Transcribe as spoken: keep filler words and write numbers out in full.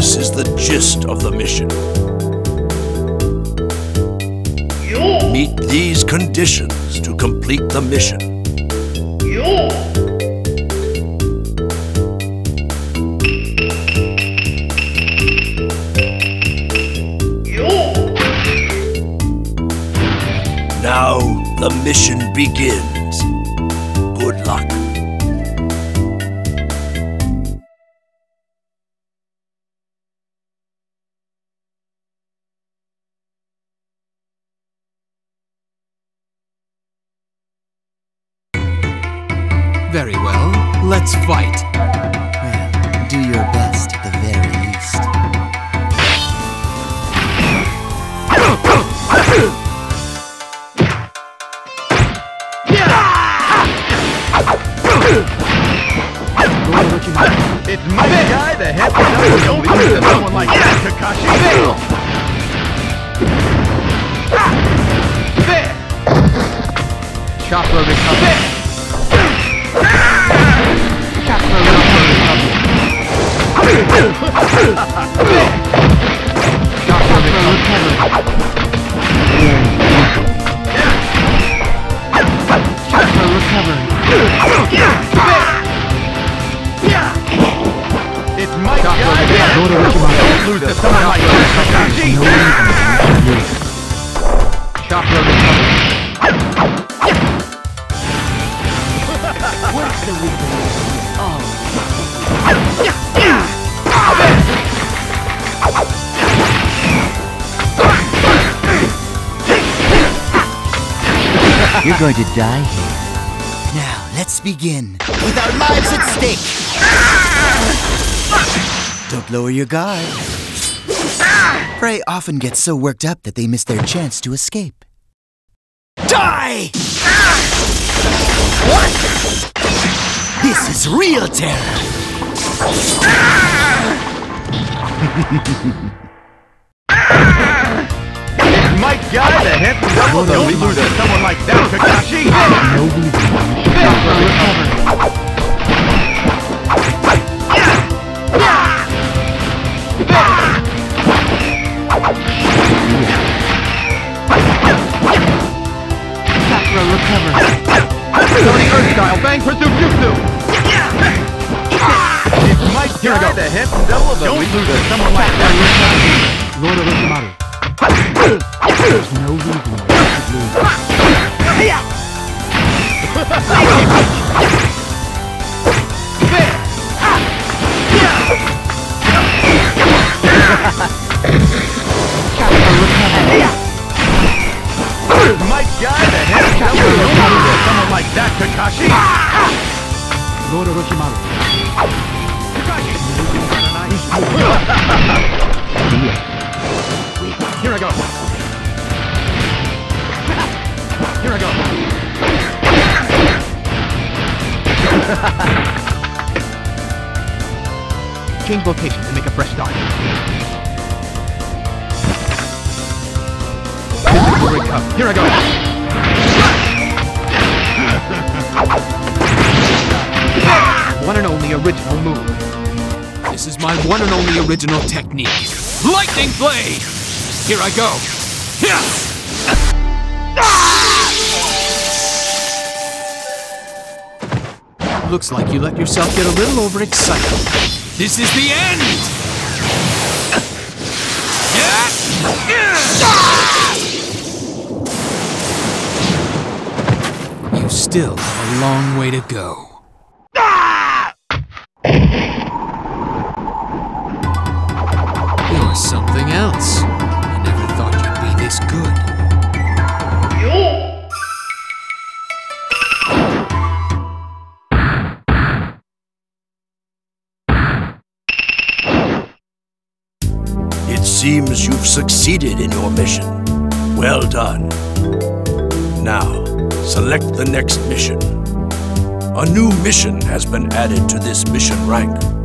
This is the gist of the mission. Meet these conditions to complete the mission. Now the mission begins. Good luck. Very well, let's fight. Well, do your best at the very least. It's my guy, the head of don't lose to someone like that, Kakashi. There! Chakra recovery. Chakra recovery. Chakra recovery. Chakra recovery. It's my guy there! Don't lose to someone like that, Kakashi! Chakra recovery. What's the weakness? Oh. You're going to die here. Now, let's begin. With our lives at stake. Don't lower your guard. Prey often get so worked up that they miss their chance to escape. Die! What? This is real terror. It's my guy, the head double. Don't lose to someone like that, Kakashi. No reason. Chakra recovery. Chakra recovery. Sony Earth style, bang for Jutsu. It's my guy, the head double. Don't lose to someone like that. Lord Orochimaru. There's no reason to lose. Chakra recovery. My guy, the head double. Don't lose to someone like that, Kakashi. Lord Orochimaru. Kakashi. Here I go. Here I go. Change location to make a fresh start. Here I go. One and only original move. This is my one and only original technique. Lightning Blade! Here I go. Looks like you let yourself get a little overexcited. This is the end! You still have a long way to go. You're something else. I never thought you'd be this good. It seems you've succeeded in your mission. Well done. Now, select the next mission. A new mission has been added to this mission rank.